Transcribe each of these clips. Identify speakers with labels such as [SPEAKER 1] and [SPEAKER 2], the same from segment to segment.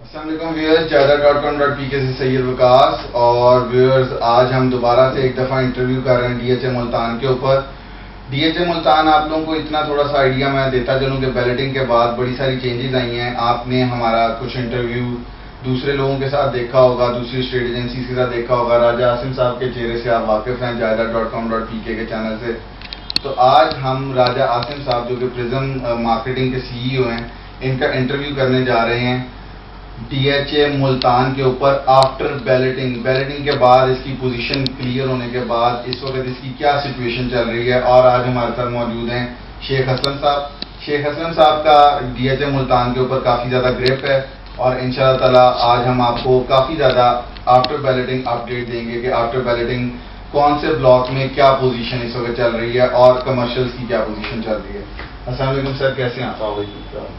[SPEAKER 1] अस्सलामुअलैकुम viewers, jaidad.com.pk से सैयद विकास। और व्यूअर्स, आज हम दोबारा से एक दफ़ा इंटरव्यू कर रहे हैं DHA मुल्तान के ऊपर। DHA मुल्तान आप लोगों को इतना थोड़ा सा आइडिया मैं देता चलूँ कि बैलेटिंग के बाद बड़ी सारी चेंजेस आई हैं। आपने हमारा कुछ इंटरव्यू दूसरे लोगों के साथ देखा होगा, दूसरी स्टेट एजेंसी के साथ देखा होगा। राजा आसिम साहब के चेहरे से आप वाकिफ़ हैं jaidad.com.pk के चैनल से। तो आज हम राजा आसिम साहब जो कि प्रिज्म मार्केटिंग के CEO हैं, इनका इंटरव्यू करने जा रहे हैं DHA मुल्तान के ऊपर आफ्टर बैलेटिंग के बाद, इसकी पोजीशन क्लियर होने के बाद इस वक्त इसकी क्या सिचुएशन चल रही है। और आज हमारे साथ मौजूद हैं शेख असलम साहब। शेख असलम साहब का DHA मुल्तान के ऊपर काफ़ी ज़्यादा ग्रिप है और इंशाअल्लाह ताला आज हम आपको काफ़ी ज़्यादा आफ्टर बैलेटिंग अपडेट देंगे कि आफ्टर बैलेटिंग कौन से ब्लॉक में क्या पोजीशन इस वक्त चल रही है और कमर्शियल्स की क्या पोजीशन चल रही है। अस्सलाम वालेकुम सर, कैसे हैं आप?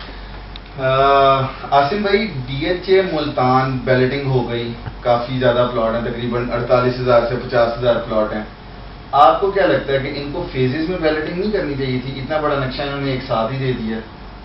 [SPEAKER 1] आसिम भाई, DHA मुल्तान बैलेटिंग हो गई, काफ़ी ज़्यादा प्लॉट हैं, तकरीबन 48,000 से 50,000 प्लॉट हैं। आपको क्या लगता है कि इनको फेजेस में बैलेटिंग नहीं करनी चाहिए थी? इतना बड़ा नक्शा इन्होंने एक साथ ही दे दिया।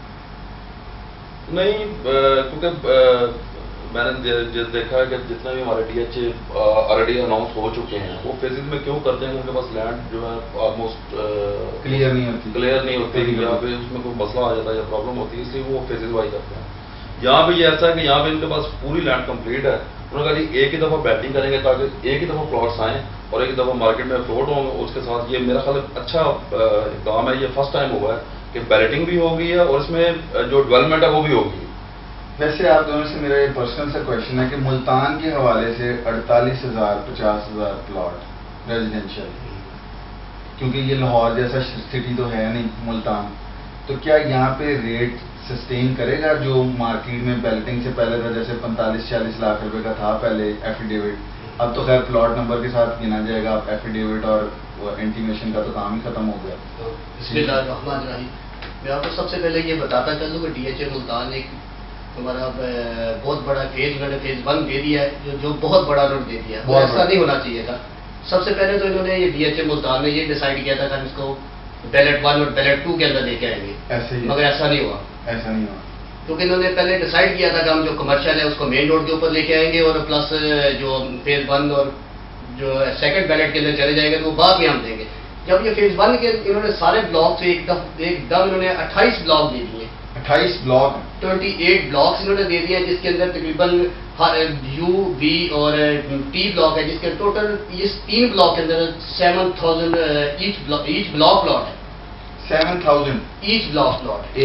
[SPEAKER 2] नहीं, क्योंकि मैंने देखा है कि जितना भी हमारे DHA ऑलरेडी अनाउंस हो चुके हैं वो फेजेस में क्यों करते हैं? उनके पास लैंड जो है ऑलमोस्ट क्लियर नहीं होती यहाँ पे उसमें कोई मसला आ जाता है या प्रॉब्लम होती है, इसलिए वो फेजेस वाइज करते हैं। यहाँ पे ये ऐसा है कि यहाँ पे इनके पास पूरी लैंड कंप्लीट है। उन्होंने कहा जी एक ही दफ़ा बैटिंग करेंगे ताकि एक ही दफ़ा प्लॉट्स आएँ और एक ही दफ़ा मार्केट में फ्लोट होंगे। उसके साथ ये मेरा ख्याल अच्छा काम है। ये फर्स्ट टाइम हुआ है कि बैलेटिंग भी हो गई है और इसमें जो डेवलपमेंट है वो भी होगी।
[SPEAKER 1] वैसे आप दोनों से मेरा ये पर्सनल सा क्वेश्चन है कि मुल्तान के हवाले से 48,000 50,000 प्लॉट रेजिडेंशियल, क्योंकि ये लाहौर जैसा सिटी तो है नहीं मुल्तान, तो क्या यहाँ पे रेट सस्टेन करेगा जो मार्केट में बैलेटिंग से पहले था? जैसे 45-46 लाख रुपए का था पहले एफिडेविट, अब तो खैर प्लॉट नंबर के साथ गिना जाएगा। अब एफिडेविट और इंटीमेशन का तो काम ही खत्म हो गया।
[SPEAKER 3] मैं आपको सबसे पहले ये बताता चलूँ कि DHA मुल्तान एक हमारा बहुत बड़ा फेज 1 दे दिया है, जो बहुत बड़ा रोड दे दिया है। ऐसा नहीं होना चाहिए था। सबसे पहले तो इन्होंने ये DHA मुल्तान ने ये डिसाइड किया था कि हम इसको बैलेट 1 और बैलेट 2 के अंदर लेके आएंगे, मगर ऐसा नहीं हुआ। क्योंकि इन्होंने पहले डिसाइड किया था कि हम जो कमर्शियल है उसको मेन रोड के ऊपर लेके आएंगे और प्लस जो फेज 1 और जो सेकंड बैलेट के अंदर चले जाएंगे तो वो बाद में हम देंगे। जब ये फेज 1 के इन्होंने सारे ब्लॉक से एकदम इन्होंने 28 ब्लॉक दे दिए।
[SPEAKER 1] 28 ब्लॉक,
[SPEAKER 3] 28 ब्लॉक्स इन्होंने दे दिए हैं, जिसके अंदर तकरीबन U, V और T ब्लॉक है, जिसके टोटल इस 3 ब्लॉक के अंदर 7,000 ईच ब्लॉक प्लॉट है।
[SPEAKER 1] 7,000
[SPEAKER 3] ईच ब्लॉक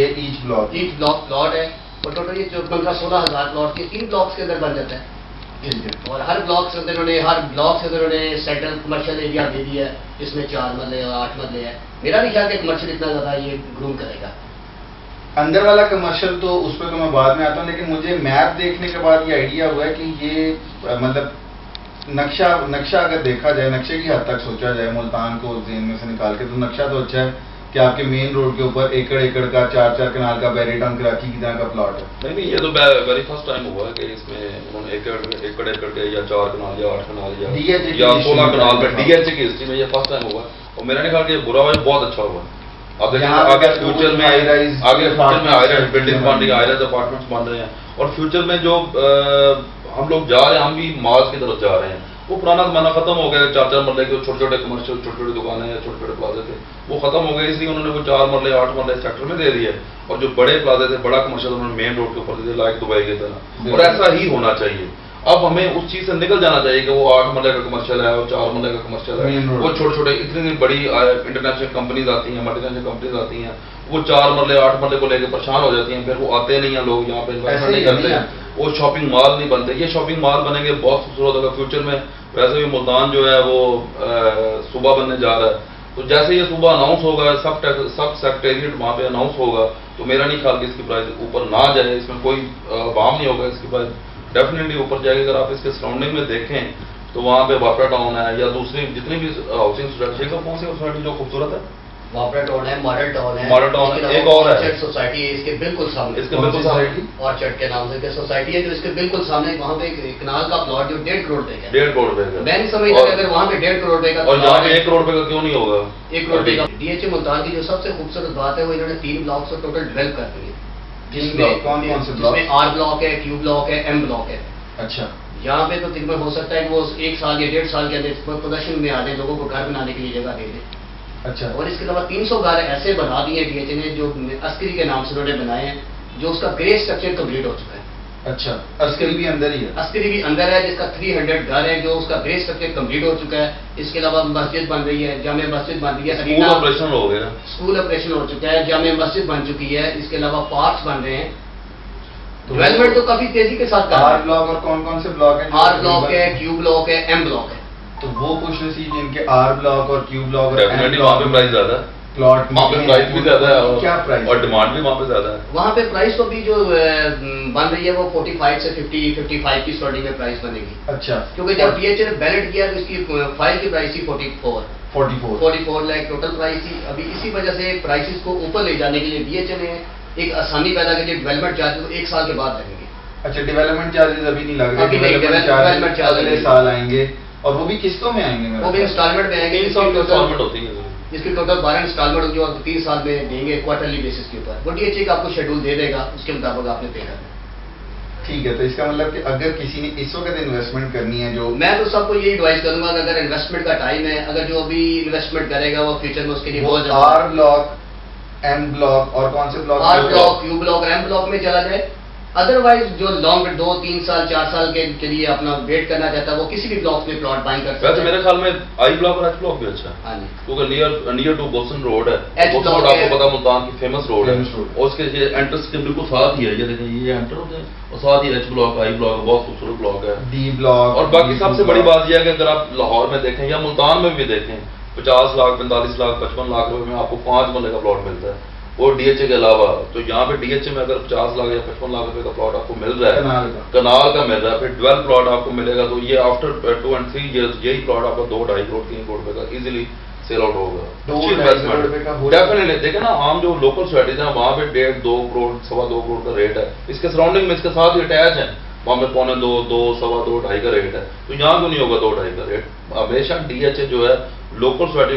[SPEAKER 3] प्लॉट है और टोटल ये 15-16,000 प्लॉट के 3 ब्लॉक्स के अंदर बन जाता है। और हर ब्लॉक से उन्होंने सेंट्रल कमर्शियल एरिया दे दिया है, जिसमें 4 मरले और 8 मरले है। मेरा नहीं ख्याल कि कमर्शियल इतना ज़्यादा ये ग्रूम करेगा।
[SPEAKER 1] अंदर वाला कमर्शियल तो उस पर तो मैं बाद में आता हूँ, लेकिन मुझे मैप देखने के बाद ये आइडिया हुआ है कि ये मतलब नक्शा अगर देखा जाए, नक्शे की हद तक सोचा जाए, मुल्तान को जेन में से निकाल के, तो नक्शा तो अच्छा है कि आपके मेन रोड के ऊपर एकड़ का 4-4 कनाल का बैरीटाउन कराची की तरह का प्लॉट है।
[SPEAKER 2] नहीं, ये तो वेरी फर्स्ट टाइम हुआ है कि इसमें उन्होंने एकड़ के या 4 कनाल या 8 कनाल या 16 कनाल पे DHA की हिस्ट्री में ये फर्स्ट टाइम हुआ है। और मेरा नहीं ख्याल कि बुरा हुआ, बहुत अच्छा हुआ। अब देखिए आगे फ्यूचर में हाई राइज बिल्डिंग बन रही है, हाई राइज अपार्टमेंट्स बन रहे हैं और फ्यूचर में जो हम लोग जा रहे हैं, हम भी मार्स की तरफ जा रहे हैं। वो पुराना जमाना खत्म हो गया, 4-4 मरले के छोटे कमर्शियल, छोटी दुकानें या छोटे प्लाजे थे, वो खत्म हो गए। इसलिए उन्होंने वो 4 मरले 8 मरले सेक्टर में दे दिए और जो बड़े प्लाजे थे, बड़ा कमर्शियल, उन्होंने मेन रोड के ऊपर दे दिया, लाइक दुबई की तरह। और ऐसा ही होना चाहिए। अब हमें उस चीज से निकल जाना चाहिए कि वो 8 मरले का कमर्शियल है और 4 मरले का कमर्शियल है। वो छोटे इतनी बड़ी इंटरनेशनल कंपनीज आती हैं, मल्टीनेशनल कंपनीज आती हैं, वो 4 मरले 8 मरले को लेकर परेशान हो जाती हैं, फिर वो आते नहीं हैं, लोग यहाँ पे इन्वेस्टमेंट नहीं करते हैं, वो शॉपिंग मॉल नहीं बनते। ये शॉपिंग मॉल बनेंगे, बहुत खूबसूरत होगा फ्यूचर में। वैसे भी मुल्तान जो है वो सूबा बनने जा रहा है, तो जैसे ये सूबा अनाउंस होगा, सब सेक्रेटरिएट वहाँ पे अनाउंस होगा, तो मेरा नहीं ख्याल कि इसकी प्राइस ऊपर ना जाए, इसमें कोई बाम नहीं होगा। इसकी प्राइस डेफिनेटली ऊपर जाएगी। अगर आप इसके सराउंडिंग में देखें तो वहाँ पे वापरा टाउन है या दूसरी जितनी भी हाउसिंग सोसाइटी, कौन सी सोसाइटी जो खूबसूरत है?
[SPEAKER 3] वापरा टाउन है, मॉडल टाउन है,
[SPEAKER 2] एक और है
[SPEAKER 3] सोसाइटी है इसके बिल्कुल सामने, ऑर्चर्ड के नाम से सोसाइटी है जो इसके बिल्कुल सामने। वहाँ पे कनाल का प्लॉट जो 1.5 करोड़ रुपए का,
[SPEAKER 2] 1.5 करोड़ रुपए का।
[SPEAKER 3] मैं नहीं समझता अगर वहाँ पे 1.5 करोड़ रुपए का
[SPEAKER 2] और यहाँ पे 1 करोड़ रुपए का क्यों नहीं होगा?
[SPEAKER 3] 1 करोड़ रुपए का। DHA मुल्तान की जो सबसे खूबसूरत बात है वो इन्होंने 3 ब्लॉक्स को टोटल डेवलप कर दिए।
[SPEAKER 1] कौन से ब्लॉक?
[SPEAKER 3] जिसमें आर ब्लॉक है, क्यू ब्लॉक है, एम ब्लॉक है।
[SPEAKER 1] अच्छा,
[SPEAKER 3] यहाँ पे तो तकरीबन हो सकता है कि वो 1 साल या 1.5 साल के अंदर पोजीशन में आ जाए, लोगों को घर बनाने के लिए जगह दे दे।
[SPEAKER 1] अच्छा,
[SPEAKER 3] और इसके अलावा 300 घर ऐसे बना दिए DHA ने जो अस्करी के नाम से उन्होंने बनाए हैं, जो उसका ग्रे स्ट्रक्चर कंप्लीट हो चुका है।
[SPEAKER 1] अच्छा, अस्करी भी अंदर ही है?
[SPEAKER 3] अस्करी भी अंदर है, जिसका 300 घर है, जो उसका ग्रे स्ट्रक्चर कंप्लीट हो चुका है। इसके अलावा मस्जिद बन रही है, जामे मस्जिद बन रही है,
[SPEAKER 2] स्कूल ऑपरेशन हो गया,
[SPEAKER 3] स्कूल ऑपरेशन हो चुका है, जामे मस्जिद बन चुकी है। इसके अलावा पार्क्स बन रहे हैं। डेवलपमेंट तो काफी तेजी के साथ कर रहा है।
[SPEAKER 1] आर ब्लॉक और कौन कौन से ब्लॉक है?
[SPEAKER 3] आर ब्लॉक है, क्यू ब्लॉक है, एम ब्लॉक है।
[SPEAKER 1] तो वो कुछ नसीब जिनके आर ब्लॉक और क्यू ब्लॉक और
[SPEAKER 2] डेफिनेटली वहाँ पे प्राइस ज्यादा है,
[SPEAKER 1] प्लॉट
[SPEAKER 2] वहाँ पे प्राइस भी ज्यादा है और
[SPEAKER 1] क्या प्राइस
[SPEAKER 2] और डिमांड भी वहाँ पे ज्यादा है।
[SPEAKER 3] वहाँ पे प्राइस तो भी जो बन रही है वो 45 से 55 की स्टार्टिंग में प्राइस बनेगी।
[SPEAKER 1] अच्छा,
[SPEAKER 3] क्योंकि जब DHA ने बैलेट किया तो इसकी फाइल की प्राइस थी 44 लाख टोटल प्राइस थी। अभी इसी वजह से प्राइसेस को ऊपर ले जाने के लिए DHA ने एक आसानी पैदा की, डेवलपमेंट चार्जेस 1 साल के बाद लगेंगे।
[SPEAKER 1] अच्छा, डेवलपमेंट चार्जेस अभी नहीं लग रहे,
[SPEAKER 3] अभी नहीं, डेवलपमेंट चार्जेस
[SPEAKER 1] अगले साल आएंगे और वो भी किस्तों में आएंगे?
[SPEAKER 3] वो भी इंस्टॉलमेंट में आएंगे।
[SPEAKER 2] 3 साल की इंस्टॉलमेंट होती है,
[SPEAKER 3] इसकी टोटल 12 इंस्टॉलमेंट जो 3 साल में देंगे क्वार्टरली बेसिस के ऊपर। वो DHA का आपको शेड्यूल दे देगा, उसके मुताबिक आपने पे करना है।
[SPEAKER 1] ठीक है, तो इसका मतलब कि अगर किसी ने इस वक्त इन्वेस्टमेंट करनी है, जो
[SPEAKER 3] मैं तो सबको यही एडवाइस करूंगा कि अगर इन्वेस्टमेंट का टाइम है, अगर जो अभी इन्वेस्टमेंट करेगा वो फ्यूचर में उसके लिए बहुत ज्यादा
[SPEAKER 1] आर ब्लॉक, एम ब्लॉक और कौन से block?
[SPEAKER 3] R block, Q block और एम ब्लॉक में चला जाए। अदरवाइज जो लॉन्ग 2, 3 साल, 4 साल के लिए अपना वेट करना चाहता है वो किसी भी ब्लॉक में प्लॉट बाइंग कर सकता है।
[SPEAKER 2] वैसे मेरे ख्याल में आई ब्लॉक और एच ब्लॉक भी अच्छा है।
[SPEAKER 3] हाँ जी,
[SPEAKER 2] क्योंकि नियर टू बोसन रोड है।
[SPEAKER 3] एच
[SPEAKER 2] बोसन
[SPEAKER 3] ब्लॉक
[SPEAKER 2] रोड आपको
[SPEAKER 3] है,
[SPEAKER 2] पता मुल्तान की फेमस रोड है,
[SPEAKER 1] रोड।
[SPEAKER 2] और उसके ये एंट्रेंस के बिल्कुल साथ ही है, ये देखें ये एंटर होते हैं और साथ ही एच ब्लॉक, आई ब्लॉक, बहुत खूबसूरत ब्लॉक है,
[SPEAKER 1] डी ब्लॉक।
[SPEAKER 2] और बाकी सबसे बड़ी बात यह है कि अगर आप लाहौर में देखें या मुल्तान में भी देखें, 50 लाख, 45 लाख, 55 लाख रुपए में आपको 5 मरले का प्लॉट मिलता है। वो DHA के अलावा तो यहाँ पे DHA में अगर 50 लाख या 55 लाख रुपए का प्लॉट आपको मिल रहा है, कनाल का मिल रहा है, फिर 12 प्लॉट आपको मिलेगा, तो ये आफ्टर 2 and 3 years यही प्लॉट आपका 2-2.5 करोड़ 3 करोड़ रुपए का इजीली सेल आउट होगा। डेफिनेटली देखें ना, आम जो लोकल सोसाइटीज है वहाँ पे 1.5, 2 करोड़, 2.25 करोड़ का रेट है। इसके सराउंडिंग में इसके साथ ही अटैच है, वहाँ पे 2.25, 2.25, 2.5 का रेट है। तो यहाँ क्यों नहीं होगा 2.5 का रेट? हमेशा DHA जो है लोकल सोसाइटियों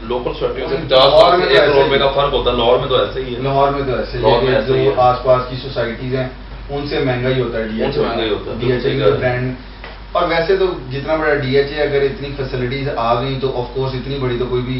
[SPEAKER 2] से 50 लाख से 1 करोड़ रुपए का फर्क होता है। लाहौर में तो ऐसे ही है,
[SPEAKER 1] लाहौर में तो ऐसे ही है, जो आसपास की सोसाइटीज हैं उनसे महंगा ही होता है DHA का ब्रांड। और वैसे तो जितना बड़ा DHA, अगर इतनी फैसिलिटीज आ गई तो ऑफ कोर्स इतनी बड़ी तो कोई भी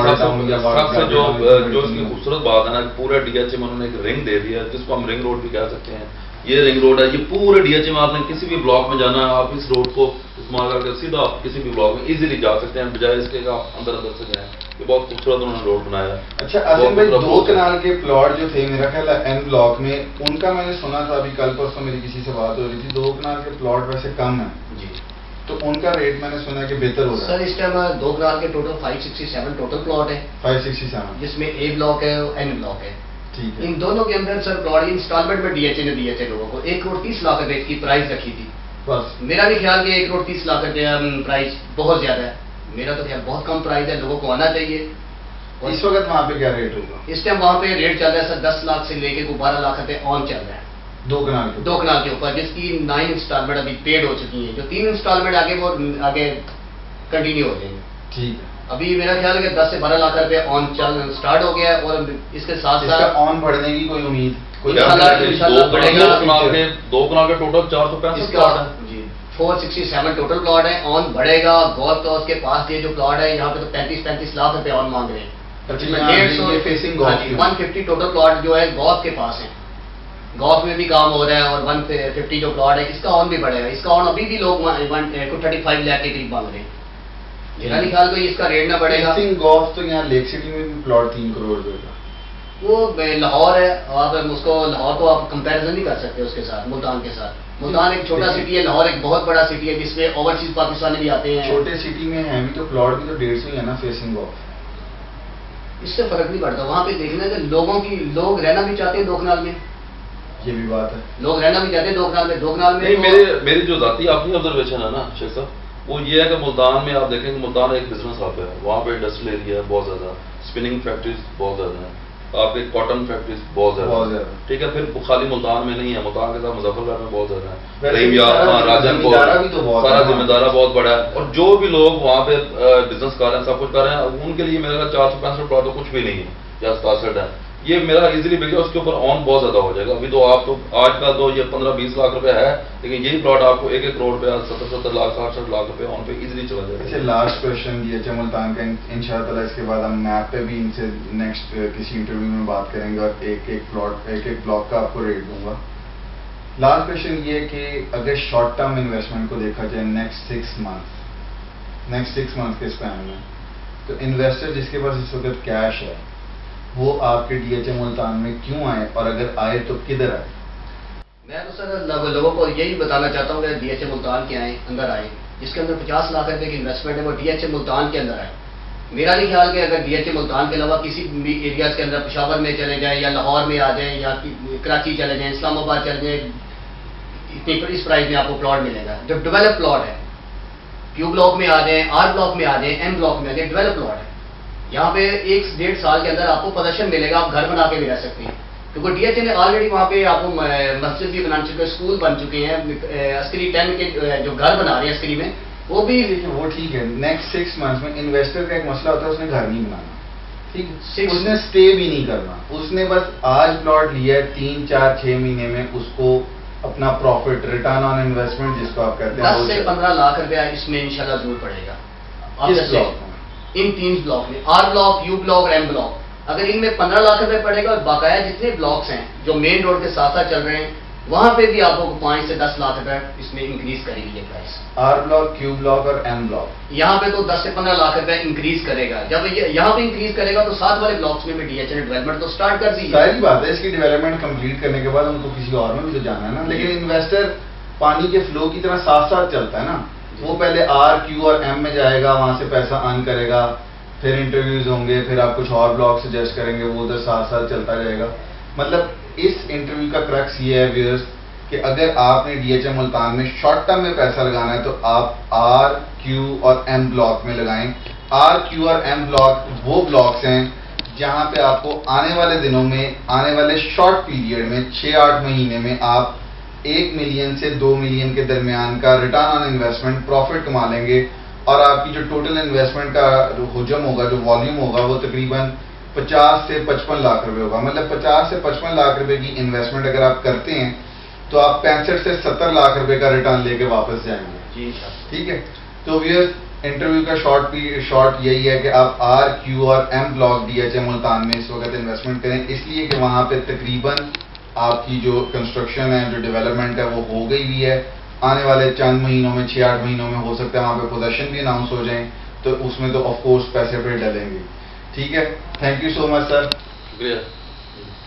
[SPEAKER 2] सबसे जो इसकी खूबसूरत बात है ना, पूरा DHA में उन्होंने एक रिंग दे दिया है, जिसको हम रिंग रोड भी कह सकते हैं। ये रिंग रोड है, ये पूरे DHA में आपने किसी भी ब्लॉक में जाना है, आप इस रोड को इस्तेमाल करके सीधा आप किसी भी ब्लॉक में इजीली जा सकते हैं, बजाय इसके कि आप अंदर से जाएं। ये बहुत खूबसूरत उन्होंने रोड बनाया है।
[SPEAKER 1] अच्छा आसिम भाई, 2 कनाल के प्लॉट जो थे मेरा ख्याल है एम ब्लॉक में, उनका मैंने सुना था, अभी कल परसों मेरी किसी से बात हो रही थी, 2 कनाल के प्लॉट वैसे कम है
[SPEAKER 3] जी,
[SPEAKER 1] तो उनका रेट मैंने सुना कि बेहतर हो रहा है।
[SPEAKER 3] सर इस टाइम 2 कनाल के टोटल 567 टोटल प्लॉट है,
[SPEAKER 1] 567,
[SPEAKER 3] जिसमें A ब्लॉक है और N ब्लॉक है।
[SPEAKER 1] ठीक है,
[SPEAKER 3] इन दोनों के अंदर सर प्लॉट इंस्टॉलमेंट में DHA ने दिए थे लोगों को। 1 करोड़ 30 लाख रुपए की प्राइस रखी थी।
[SPEAKER 1] बस
[SPEAKER 3] मेरा भी ख्याल कि 1 करोड़ 30 लाख रुपया प्राइस बहुत ज्यादा है। मेरा तो ख्याल बहुत कम प्राइस है, लोगों को आना चाहिए।
[SPEAKER 1] और इस वक्त वहाँ पे क्या रेट होगा?
[SPEAKER 3] इस टाइम वहाँ पे रेट चल रहा है सर 10 लाख से लेके 12 लाख रुपए ऑन चल रहा है
[SPEAKER 1] 2 कनाल
[SPEAKER 3] के ऊपर, जिसकी 9 इंस्टॉलमेंट अभी पेड हो चुकी है। जो 3 इंस्टॉलमेंट आगे वो आगे कंटिन्यू हो जाएंगे।
[SPEAKER 1] ठीक है,
[SPEAKER 3] अभी मेरा ख्याल है कि 10 से 12 लाख रुपए ऑन चल स्टार्ट हो गया है, और इसके साथ साथ
[SPEAKER 1] ऑन बढ़ने की कोई उम्मीद?
[SPEAKER 3] इंशाल्लाह बढ़ेगा।
[SPEAKER 2] 2 कनाल के टोटल 465 प्लॉट है
[SPEAKER 3] जी, 467 टोटल प्लॉट है, ऑन बढ़ेगा। गोल्फ कोर्स के पास ये जो प्लॉट है यहाँ पे तो 35 लाख रुपए ऑन मांग रहे हैं। 150 टोटल प्लॉट जो है गोल्फ के पास है, गोल्फ में भी काम हो रहा है, और 150 जो प्लॉट है इसका ऑन भी बढ़ेगा। इसका ऑन अभी भी लोग 135 लाख के करीब मांग रहे हैं। मेरा नहीं ख्याल कोई इसका रेट ना बढ़ेगा।
[SPEAKER 1] गोल्फ तो यहाँ लेक सिटी में भी प्लॉट 3 करोड़ रुपए का,
[SPEAKER 3] वो लाहौर है, आप उसको लाहौर को आप कंपैरिजन नहीं कर सकते उसके साथ, मुल्तान के साथ। मुल्तान एक छोटा सिटी है, लाहौर एक बहुत बड़ा सिटी है जिसमें ओवरसीज पाकिस्तानी भी आते हैं।
[SPEAKER 2] छोटे सिटी में है भी तो प्लॉट भी तो 150 ही है ना फेसिंग गोल्फ।
[SPEAKER 3] इससे फर्क नहीं पड़ता। वहाँ पे देखना कि लोग रहना भी चाहते हैं 2 कनाल में,
[SPEAKER 1] ये भी बात है,
[SPEAKER 3] लोग रहना भी चाहते हैं 2 कनाल में। 2 कनाल में
[SPEAKER 2] नहीं, मेरी जो जाती अपनी ऑब्जर्वेशन है ना शेख साहब, वो ये है कि मुल्तान में आप देखेंगे, मुल्तान एक बिजनेस हब है, वहाँ पे इंडस्ट्रियल एरिया है बहुत ज्यादा, स्पिनिंग फैक्ट्रीज बहुत ज्यादा है, आपके कॉटन फैक्ट्रीज बहुत ज्यादा, ठीक है। फिर खाली मुल्तान में नहीं है, मुल्तान के साथ मुजफ्फरगढ़ में बहुत ज्यादा है, राजनपुर, सारा जिम्मेदारा बहुत बड़ा है। और जो भी लोग वहाँ पे बिजनेस कर रहे हैं, सब कुछ कर रहे हैं, उनके लिए मेरा 465 प्लॉट तो कुछ भी नहीं है या 67 है। ये मेरा इजीली बिक जाए, उसके ऊपर ऑन बहुत ज्यादा हो जाएगा। अभी तो आप तो आजकल तो ये 15-20 लाख रुपए है, लेकिन यही प्लॉट आपको 1-1 करोड़ रुपया 70-70 लाख 60-60 लाख रुपए ऑन पे इजीली चला जाएगा।
[SPEAKER 1] अच्छा, लास्ट क्वेश्चन DHA मुल्तान का, इंशाल्लाह इसके बाद हम मैप पे भी इनसे नेक्स्ट किसी इंटरव्यू में बात करेंगे और एक ब्लॉक का आपको रेट दूंगा। लास्ट क्वेश्चन ये कि अगर शॉर्ट टर्म इन्वेस्टमेंट को देखा जाए नेक्स्ट 6 मंथ के स्पैन में, तो इन्वेस्टर जिसके पास इस वक्त कैश है वो आपके DHA मुल्तान में क्यों आए, और अगर आए तो किधर आए?
[SPEAKER 3] मैं तो सर लोगों को यही बताना चाहता हूँ कि DHA मुल्तान के अंदर आए, जिसके अंदर 50 लाख रुपए की इन्वेस्टमेंट है वो DHA मुल्तान के अंदर आए। मेरा नहीं ख्याल कि अगर DHA मुल्तान के अलावा किसी भी एरियाज के अंदर पेशावर में चले जाएं या लाहौर में आ जाएं या कराची चले जाएं, इस्लामाबाद चले जाएं, इतनी इस प्राइस में आपको प्लॉट मिलेगा। जब डेवलप प्लॉट है, Q ब्लॉक में आ जाए, R ब्लॉक में आ जाए, M ब्लॉक में आ जाए, डेवलप प्लॉट है। यहाँ पे 1-1.5 साल के अंदर आपको पोजीशन मिलेगा, आप घर बना के भी रह सकते हैं, क्योंकि DHA ने ऑलरेडी वहाँ पे आपको मस्जिद भी बना चुके हैं, स्कूल बन चुके हैं, अस्करी 10 के जो घर बना रहे हैं अस्करी में, वो भी
[SPEAKER 1] वो ठीक है। नेक्स्ट 6 मंथ्स में इन्वेस्टर का एक मसला होता है, उसने घर नहीं बनाना, ठीक है, उसने स्टे भी नहीं करना, उसने बस आज प्लॉट लिया है 3-4-6 महीने में उसको अपना प्रॉफिट, रिटर्न ऑन इन्वेस्टमेंट जिसको आप कहते हैं
[SPEAKER 3] 10 से 15 लाख रुपया इसमें इंशाल्लाह जरूर पड़ेगा।
[SPEAKER 1] किस ब्लॉक में?
[SPEAKER 3] इन 3 ब्लॉक में, R ब्लॉक, U ब्लॉक और M ब्लॉक। अगर इनमें 15 लाख रुपए पड़ेगा और बाकाया जितने ब्लॉक्स हैं जो मेन रोड के साथ साथ चल रहे हैं, वहां पे भी आपको 5 से 10 लाख रुपए इसमें इंक्रीज करेंगे price.
[SPEAKER 1] R block, Q block और M ब्लॉक,
[SPEAKER 3] यहाँ पे तो 10 से 15 लाख रुपए इंक्रीज करेगा। जब यहाँ पे इंक्रीज करेगा तो साथ वाले ब्लॉक्स में भी DHA ने डेवलपमेंट तो स्टार्ट कर दी है।
[SPEAKER 1] सारी बात है, इसकी डेवलपमेंट कंप्लीट करने के बाद उनको किसी और में भी तो जाना है ना। लेकिन इन्वेस्टर पानी के फ्लो की तरह साथ साथ चलता है ना, वो पहले R, Q और M में जाएगा, वहां से पैसा अर्न करेगा, फिर इंटरव्यूज होंगे, फिर आप कुछ और ब्लॉग सजेस्ट करेंगे, वो उधर साथ साथ चलता जाएगा। मतलब इस इंटरव्यू का क्रक्स ये है व्यूअर्स कि अगर आपने DHA मुल्तान में शॉर्ट टर्म में पैसा लगाना है तो आप R, Q और M ब्लॉक में लगाएं। R, Q और M ब्लॉक वो ब्लॉक्स हैं जहां पे आपको आने वाले दिनों में, आने वाले शॉर्ट पीरियड में 6-8 महीने में आप 1 मिलियन से 2 मिलियन के दरमियान का रिटर्न ऑन इन्वेस्टमेंट प्रॉफिट कमा लेंगे, और आपकी जो टोटल इन्वेस्टमेंट का हुजम होगा, जो वॉल्यूम होगा, वो तकरीबन 50 से 55 लाख रुपए होगा। मतलब 50 से 55 लाख रुपए की इन्वेस्टमेंट अगर आप करते हैं तो आप 65 से 70 लाख रुपए का रिटर्न लेके वापस जाएंगे।
[SPEAKER 3] जी
[SPEAKER 1] ठीक है। तो व्यूअर्स इंटरव्यू का शॉर्ट यही है कि आप R, Q और M ब्लॉक DHA मुल्तान में इस वक्त इन्वेस्टमेंट करें, इसलिए कि वहां पे तकरीबन आपकी जो कंस्ट्रक्शन है, जो डेवलपमेंट है, वो हो गई भी है। आने वाले चंद महीनों में, 6-8 महीनों में हो सकता है वहां पे पोजीशन भी अनाउंस हो जाए, तो उसमें तो ऑफ कोर्स पैसे पे डलेंगे। ठीक है, thank you so much sir.
[SPEAKER 2] शुक्रिया।